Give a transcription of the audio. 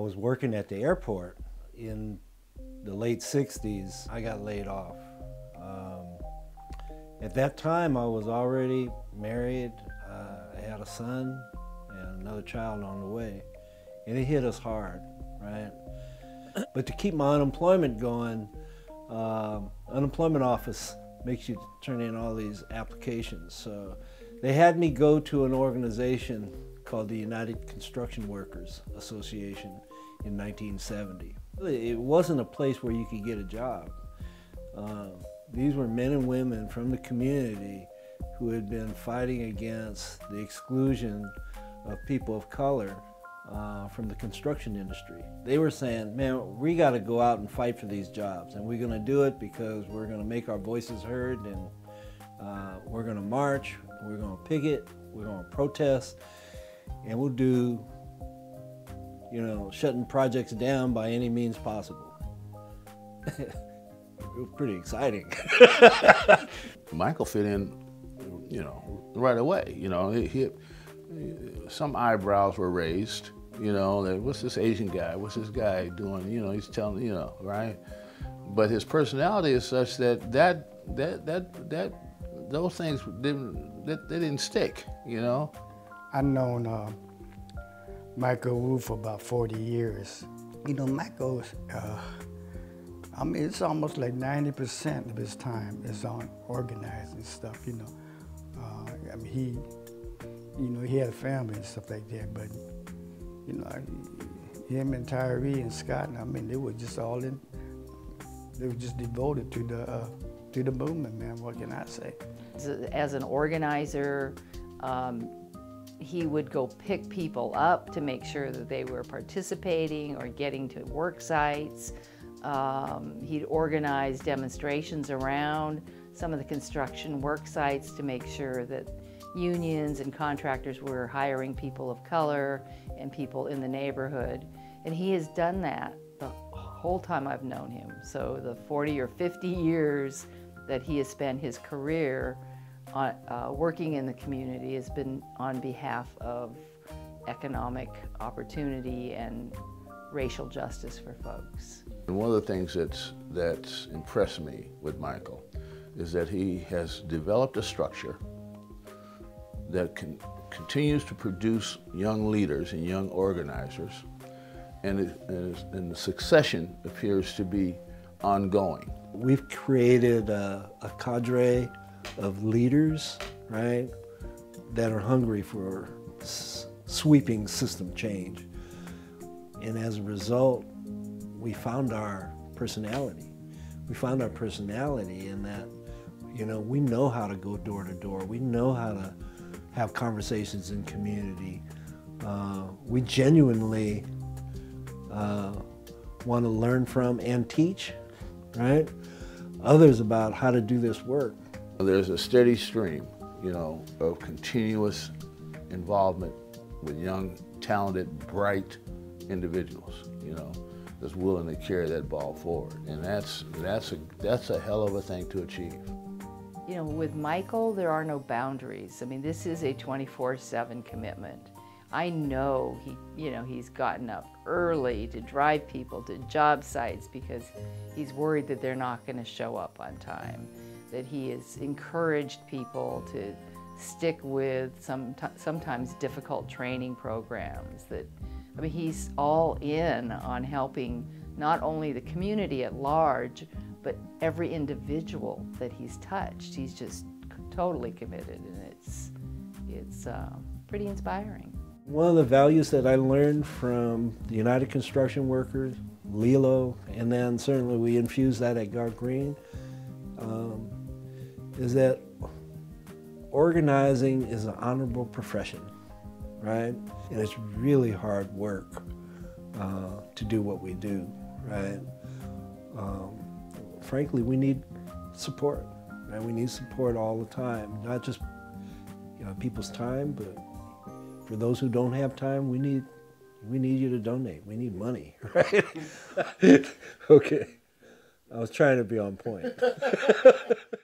was working at the airport in the late 60s. I got laid off. At that time, I was already married. I had a son and another child on the way. And it hit us hard, right? But to keep my unemployment going, unemployment office makes you turn in all these applications. So they had me go to an organization called the United Construction Workers Association in 1970. It wasn't a place where you could get a job. These were men and women from the community who had been fighting against the exclusion of people of color from the construction industry. They were saying, man, we got to go out and fight for these jobs, and we're going to do it because we're going to make our voices heard, and we're going to march, we're going to picket, we're going to protest, and we'll do, you know, shutting projects down by any means possible. It was pretty exciting. Michael fit in, you know, right away. You know, some eyebrows were raised. You know, that, what's this Asian guy? What's this guy doing? You know, he's telling, you know, right? But his personality is such that those things didn't stick. You know. I've known Michael Wu for about 40 years. You know, Michael's. I mean, it's almost like 90% of his time is on organizing stuff, you know. I mean, he had a family and stuff like that, but, you know, him and Tyree and Scott, I mean, they were just all in, they were just devoted to the movement, man, what can I say? As an organizer, he would go pick people up to make sure that they were participating or getting to work sites. He'd organize demonstrations around some of the construction work sites to make sure that unions and contractors were hiring people of color and people in the neighborhood. And he has done that the whole time I've known him. So the 40 or 50 years that he has spent his career on, working in the community has been on behalf of economic opportunity and racial justice for folks. And one of the things that's impressed me with Michael is that he has developed a structure that continues to produce young leaders and young organizers, and the succession appears to be ongoing. We've created a cadre of leaders, right, that are hungry for sweeping system change. And as a result, we found our personality. We found our personality in that, you know, we know how to go door to door. We know how to have conversations in community. We genuinely want to learn from and teach, right, others about how to do this work. There's a steady stream, you know, of continuous involvement with young, talented, bright individuals, you know, that's willing to carry that ball forward, and that's a hell of a thing to achieve. You know, with Michael, there are no boundaries. I mean, this is a 24/7 commitment. I know he's gotten up early to drive people to job sites because he's worried that they're not going to show up on time. That he has encouraged people to stick with sometimes difficult training programs. That, I mean, he's all in on helping not only the community at large, but every individual that he's touched. He's just totally committed, and it's pretty inspiring. One of the values that I learned from the United Construction Workers, LELO, and then certainly we infused that at Garth Green, is that organizing is an honorable profession, right? And it's really hard work to do what we do, right? Frankly, we need support, right? We need support all the time, not just, you know, people's time, but for those who don't have time, we need you to donate. We need money, right? Okay, I was trying to be on point.